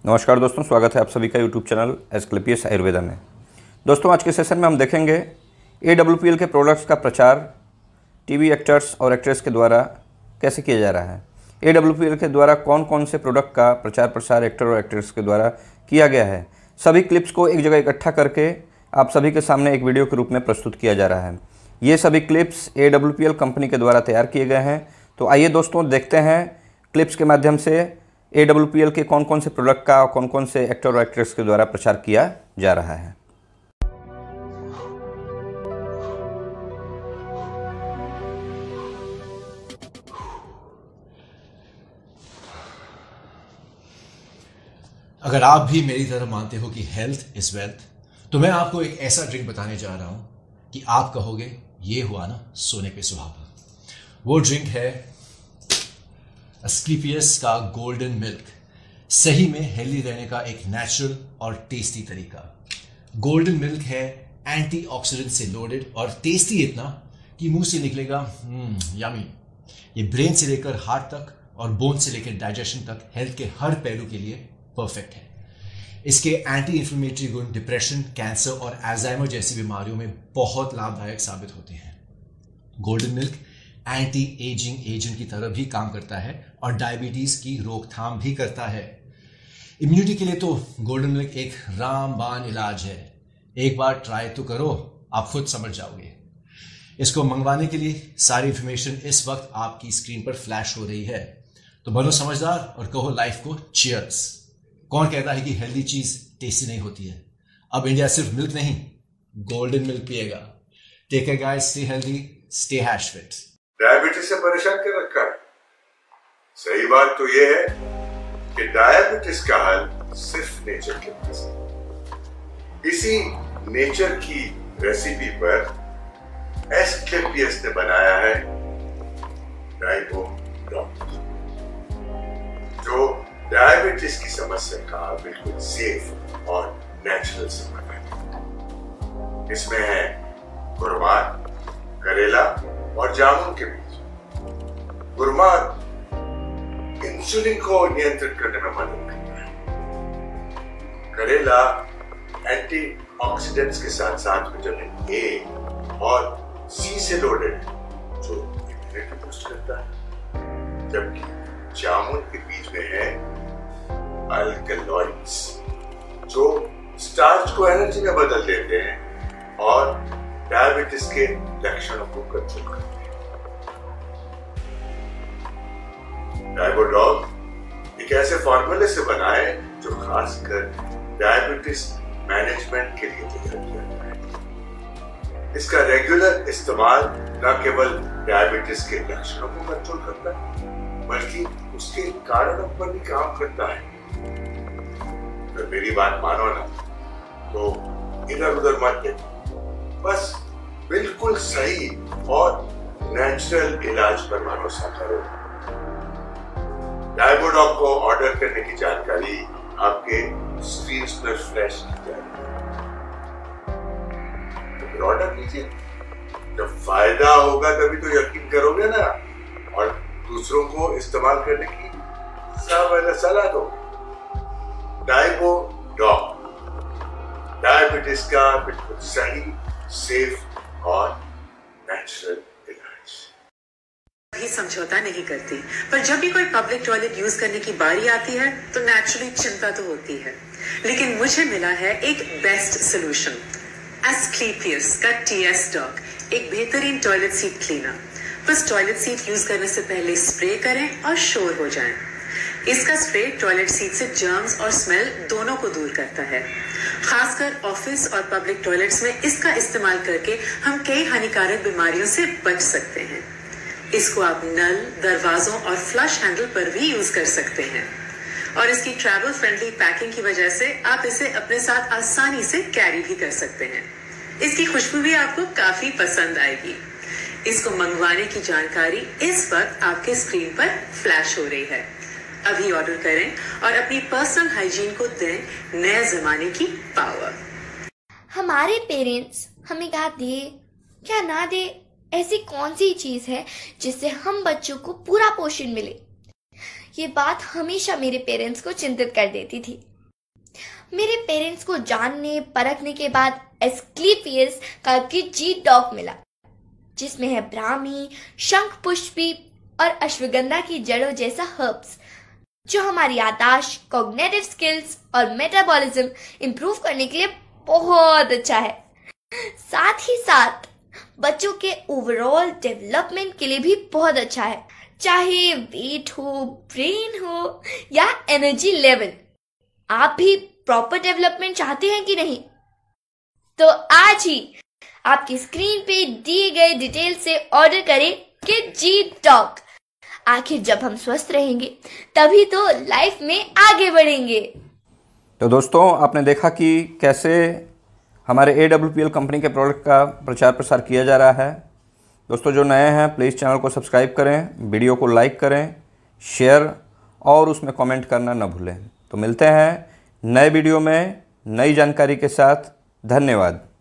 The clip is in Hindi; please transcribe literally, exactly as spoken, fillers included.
नमस्कार दोस्तों, स्वागत है आप सभी का यूट्यूब चैनल एस्क्लेपियस आयुर्वेदा में। दोस्तों आज के सेशन में हम देखेंगे ए डब्ल्यू पी एल के प्रोडक्ट्स का प्रचार टीवी एक्टर्स और एक्ट्रेस के द्वारा कैसे किया जा रहा है। ए डब्ल्यू पी एल के द्वारा कौन कौन से प्रोडक्ट का प्रचार प्रसार एक्टर और एक्ट्रेस के द्वारा किया गया है, सभी क्लिप्स को एक जगह इकट्ठा करके आप सभी के सामने एक वीडियो के रूप में प्रस्तुत किया जा रहा है। ये सभी clips A W P L company के द्वारा तैयार किए गए हैं। तो आइए दोस्तों देखते हैं क्लिप्स के माध्यम से ए डब्ल्यू पी एल के कौन कौन से प्रोडक्ट का कौन कौन से एक्टर और एक्ट्रेस के द्वारा प्रचार किया जा रहा है। अगर आप भी मेरी तरह मानते हो कि हेल्थ इज वेल्थ, तो मैं आपको एक ऐसा ड्रिंक बताने जा रहा हूं कि आप कहोगे ये हुआ ना सोने पे सुहागा। वो ड्रिंक है एस्क्लेपियस का गोल्डन मिल्क। सही में हेल्दी रहने का एक नेचुरल और टेस्टी तरीका। गोल्डन मिल्क है एंटीऑक्सीडेंट से लोडेड और टेस्टी इतना कि मुंह से निकलेगा यमी। ये ब्रेन से लेकर हार्ट तक और बोन से लेकर डाइजेशन तक हेल्थ के हर पहलू के लिए परफेक्ट है। इसके एंटी इंफ्लेमेटरी गुण डिप्रेशन, कैंसर और अल्जाइमर जैसी बीमारियों में बहुत लाभदायक साबित होते हैं। Golden milk anti aging agent की तरह भी काम करता है और डायबिटीज की रोकथाम भी करता है। इम्यूनिटी के लिए तो गोल्डन मिल्क एक रामबाण इलाज है। एक बार ट्राई तो करो, आप खुद समझ जाओगे। इसको मंगवाने के लिए सारी इंफॉर्मेशन इस वक्त आपकी स्क्रीन पर फ्लैश हो रही है। तो बनो समझदार और कहो लाइफ को चीयर्स। कौन कहता है कि हेल्दी चीज टेस्टी नहीं होती है? अब इंडिया सिर्फ मिल्क नहीं, गोल्डन मिल्क पिएगा। Take care guys, stay healthy, stay hash fit. Diabetes से परेशान कर रखा है। सही बात तो यह है कि डायबिटीज का हल सिर्फ नेचर के पास है। इसी नेचर की रेसिपी पर एस्क्लेपियस ने बनाया है डाइबो डॉक, जो डायबिटीज की समस्या का बिल्कुल सेफ और नेचुरल समाधान है। इसमें है गुरमात, करेला और जामुन के बीज। गुरमात इंसुलिन को नियंत्रित करने में मदद करता है। करेला एंटीऑक्सीडेंट्स के साथ साथ विटामिन ए और सी से लोडेड है, जो इम्यूनिटी बूस्ट करता है। जबकि जामुन के बीज में है अल्कलॉइड्स, जो स्टार्च को एनर्जी में बदल देते हैं और डायबिटीज के लक्षणों को कंट्रोल करते हैं। डाइबोडॉग एक ऐसे फॉर्मूले से बना है जो खासकर डायबिटीज मैनेजमेंट के लिए तैयार किया गया है। इसका रेगुलर इस्तेमाल न केवल डायबिटीज के लक्षणों को कंट्रोल करता है, बल्कि उसके कारणों पर भी काम करता है। अगर मेरी बात मानो ना, तो इधर उधर मत देखो, बस बिल्कुल सही और नेचुरल इलाज पर भरोसा करो। डाइबोडॉक को ऑर्डर करने की जानकारी आपके स्क्रीन पर फ्लैश की जाएगी। तो फिर ऑर्डर कीजिए। जब फायदा होगा तभी तो यकीन करोगे ना, और दूसरों को इस्तेमाल करने की सलाह दो। डाइबोडॉक डायबिटीज का बिल्कुल सही, सेफ और नेचुरल इलाज। भी समझौता नहीं करती, पर जब भी कोई पब्लिक टॉयलेट यूज करने की बारी आती है तो नेचुरली चिंता तो होती है। लेकिन मुझे मिला है एक बेस्ट सोल्यूशन, एस्क्लेपियस का टी एस डॉक, एक बेहतरीन टॉयलेट सीट क्लीनर। बस टॉयलेट सीट यूज करने से पहले स्प्रे करें और शोर हो जाएं। इसका स्प्रे टॉयलेट सीट से जर्म्स और स्मेल दोनों को दूर करता है। खासकर ऑफिस और पब्लिक टॉयलेट्स में इसका इस्तेमाल करके हम कई हानिकारक बीमारियों से बच सकते हैं। इसको आप नल, दरवाजों और फ्लश हैंडल पर भी यूज कर सकते हैं। और इसकी ट्रैवल फ्रेंडली पैकिंग की वजह से आप इसे अपने साथ आसानी से कैरी भी कर सकते हैं। इसकी खुशबू भी आपको काफी पसंद आएगी। इसको मंगवाने की जानकारी इस वक्त आपके स्क्रीन पर फ्लैश हो रही है। अभी ऑर्डर करें और अपनी पर्सनल हाइजीन को दें नए जमाने की पावर। हमारे पेरेंट्स हमें क्या दे क्या ना दे, ऐसी कौन सी चीज है जिससे हम बच्चों को पूरा पोषण मिले। ये बात हमेशा मेरे पेरेंट्स को चिंतित कर देती थी। मेरे पेरेंट्स को जानने परखने के बाद एस्क्लेपियस का जी डॉग मिला, जिसमें है ब्राह्मी, शंख पुष्पी और अश्वगंधा की जड़ों जैसा हर्ब्स, जो हमारी याददाश्त, कॉग्निटिव स्किल्स और मेटाबॉलिज्म इंप्रूव करने के लिए बहुत अच्छा है। साथ ही साथ बच्चों के ओवरऑल डेवलपमेंट के लिए भी बहुत अच्छा है, चाहे वेट हो, ब्रेन हो या एनर्जी लेवल। आप भी प्रॉपर डेवलपमेंट चाहते हैं कि नहीं? तो आज ही आपकी स्क्रीन पे दिए गए डिटेल से ऑर्डर करें किड जी डॉग। आखिर जब हम स्वस्थ रहेंगे तभी तो लाइफ में आगे बढ़ेंगे। तो दोस्तों, आपने देखा कि कैसे हमारे A W P L company के प्रोडक्ट का प्रचार प्रसार किया जा रहा है। दोस्तों, जो नए हैं प्लीज़ चैनल को सब्सक्राइब करें, वीडियो को लाइक करें, शेयर और उसमें कमेंट करना न भूलें। तो मिलते हैं नए वीडियो में नई जानकारी के साथ। धन्यवाद।